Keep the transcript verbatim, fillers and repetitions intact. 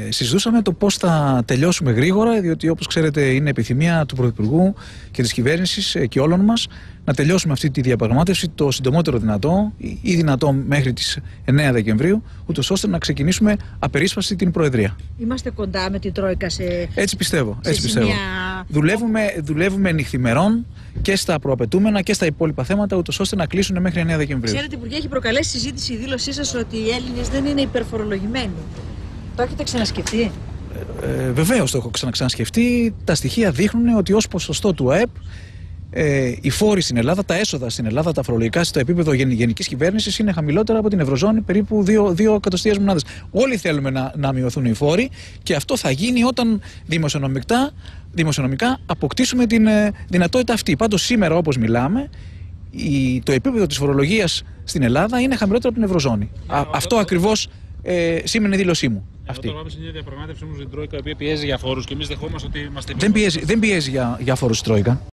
Ε, συζητούσαμε το πώς θα τελειώσουμε γρήγορα, διότι όπως ξέρετε είναι επιθυμία του Πρωθυπουργού και της κυβέρνησης ε, και όλων μας να τελειώσουμε αυτή τη διαπραγμάτευση το συντομότερο δυνατό ή δυνατό μέχρι τις εννέα Δεκεμβρίου, ούτως ώστε να ξεκινήσουμε απερίσπαστη την Προεδρία. Είμαστε κοντά με την Τρόικα σε. Έτσι πιστεύω. Σε έτσι πιστεύω. σημεία... Δουλεύουμε, δουλεύουμε νυχθημερών και στα προαπαιτούμενα και στα υπόλοιπα θέματα, ούτως ώστε να κλείσουν μέχρι εννέα Δεκεμβρίου. Ξέρετε, Υπουργέ, έχει προκαλέσει συζήτηση η δήλωσή σας ότι οι Έλληνες δεν είναι υπερφορολογημένοι. Το έχετε ξανασκεφτεί? Ε, Βεβαίως το έχω ξαναξανασκεφτεί. Τα στοιχεία δείχνουν ότι ως ποσοστό του ΑΕΠ ε, οι φόροι στην Ελλάδα, τα έσοδα στην Ελλάδα, τα φορολογικά στο επίπεδο γενικής κυβέρνησης είναι χαμηλότερα από την Ευρωζώνη, περίπου δύο εκατοστιαίες μονάδες. Όλοι θέλουμε να, να μειωθούν οι φόροι και αυτό θα γίνει όταν δημοσιονομικά, δημοσιονομικά αποκτήσουμε την ε, δυνατότητα αυτή. Πάντως σήμερα όπως μιλάμε, η, το επίπεδο της φορολογίας στην Ελλάδα είναι χαμηλότερο από την Ευρωζώνη. Α, αυτό ακριβώς ε, σήμαινε η δήλωσή μου. Αυτή. Τώρα σε μια διαπραγμάτευση όμως την Τρόικα, η οποία πιέζει για φόρους και εμείς δεχόμαστε ότι είμαστε. Δεν πιέζει, δεν πιέζει για, για φόρους η Τρόικα.